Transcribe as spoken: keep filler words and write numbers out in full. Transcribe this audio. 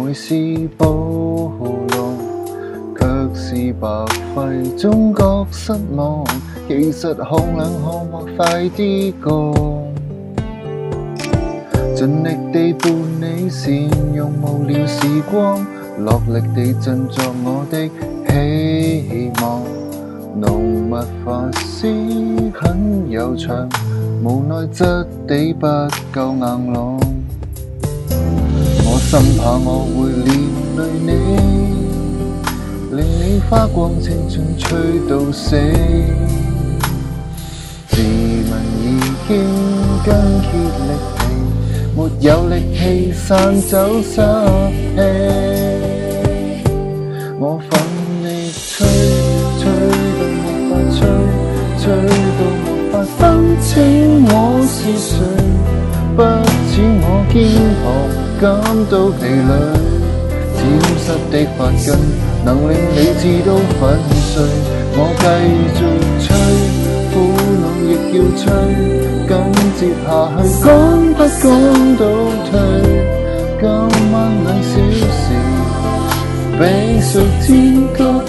愛是暴露，卻是白費，總覺失望。其實看兩看或快啲過，盡力地伴你善用無聊時光，落力地振作我的希望。濃密發絲很悠長，無奈質地不夠硬朗。我深怕我會連累你，令你花光青春吹到死。自問已經筋竭力疲，沒有力氣散走濕氣。我奮力吹，吹到無法吹，吹到無法分清我是誰。不止我肩膀感到疲累，消失的髮根能令理智都粉碎。我繼續吹，苦惱亦要吹，緊接下去講不講倒退。今晚兩小時比數天高。